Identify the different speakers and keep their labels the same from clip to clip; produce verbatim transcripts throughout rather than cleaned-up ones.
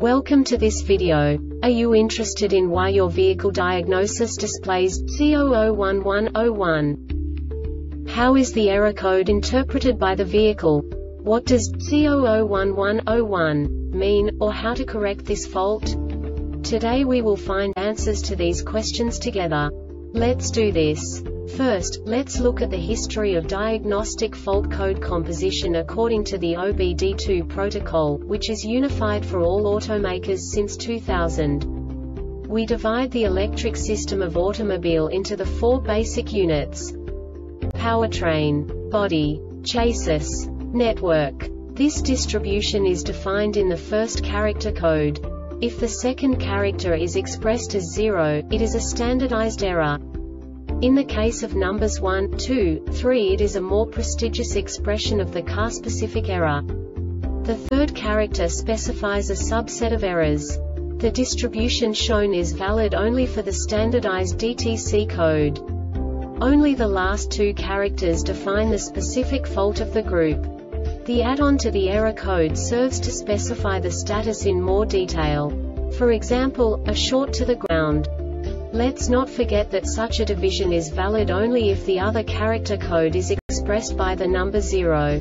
Speaker 1: Welcome to this video. Are you interested in why your vehicle diagnosis displays C zero zero one one zero one? How is the error code interpreted by the vehicle? What does C zero zero one one zero one mean, or how to correct this fault? Today we will find answers to these questions together. Let's do this. First, let's look at the history of diagnostic fault code composition according to the O B D two protocol, which is unified for all automakers since two thousand. We divide the electric system of automobile into the four basic units: powertrain, body, chassis, network. This distribution is defined in the first character code. If the second character is expressed as zero, it is a standardized error. In the case of numbers one, two, three, it is a more prestigious expression of the car-specific error. The third character specifies a subset of errors. The distribution shown is valid only for the standardized D T C code. Only the last two characters define the specific fault of the group. The add-on to the error code serves to specify the status in more detail. For example, a short to the ground. Let's not forget that such a division is valid only if the other character code is expressed by the number zero.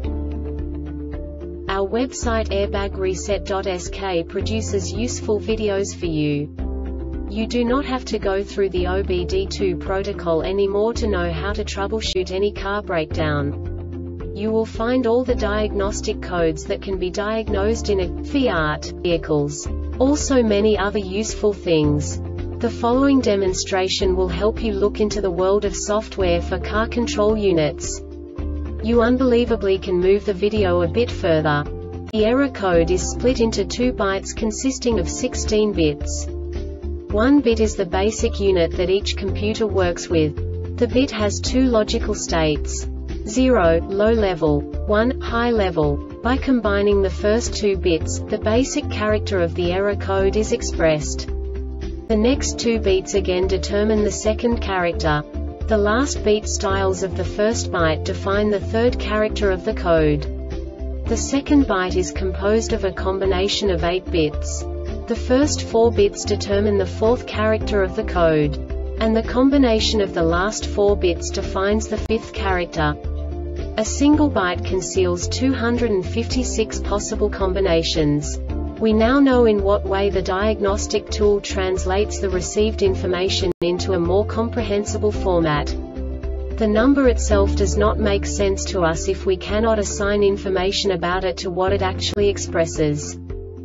Speaker 1: Our website airbag reset dot S K produces useful videos for you. You do not have to go through the O B D two protocol anymore to know how to troubleshoot any car breakdown. You will find all the diagnostic codes that can be diagnosed in a Fiat vehicles. Also many other useful things. The following demonstration will help you look into the world of software for car control units. You unbelievably can move the video a bit further. The error code is split into two bytes consisting of sixteen bits. One bit is the basic unit that each computer works with. The bit has two logical states: zero, low level, one, high level. By combining the first two bits, the basic character of the error code is expressed. The next two beats again determine the second character. The last beat styles of the first byte define the third character of the code. The second byte is composed of a combination of eight bits. The first four bits determine the fourth character of the code. And the combination of the last four bits defines the fifth character. A single byte conceals two hundred fifty-six possible combinations. We now know in what way the diagnostic tool translates the received information into a more comprehensible format. The number itself does not make sense to us if we cannot assign information about it to what it actually expresses.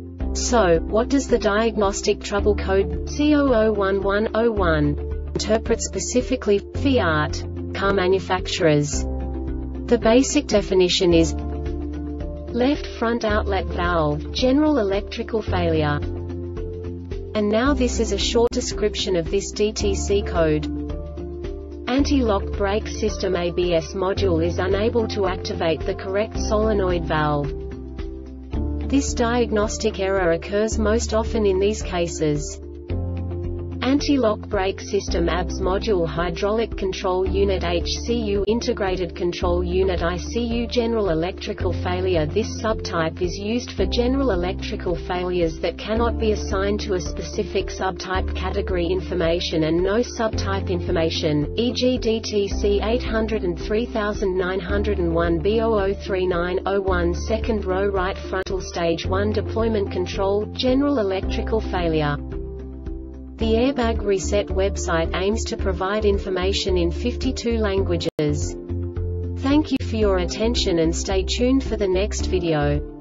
Speaker 1: So, what does the diagnostic trouble code C zero zero one one zero one interpret specifically for Fiat car manufacturers? The basic definition is left front outlet valve, general electrical failure. And now this is a short description of this D T C code. Anti-lock brake system A B S module is unable to activate the correct solenoid valve. This diagnostic error occurs most often in these cases: anti-lock brake system A B S module, hydraulic control unit H C U, integrated control unit I C U, general electrical failure. This subtype is used for general electrical failures that cannot be assigned to a specific subtype category information and no subtype information, for example D T C eight oh three nine oh one B zero zero three nine zero one, second row right frontal stage one deployment control, general electrical failure. The Airbag Reset website aims to provide information in fifty-two languages. Thank you for your attention and stay tuned for the next video.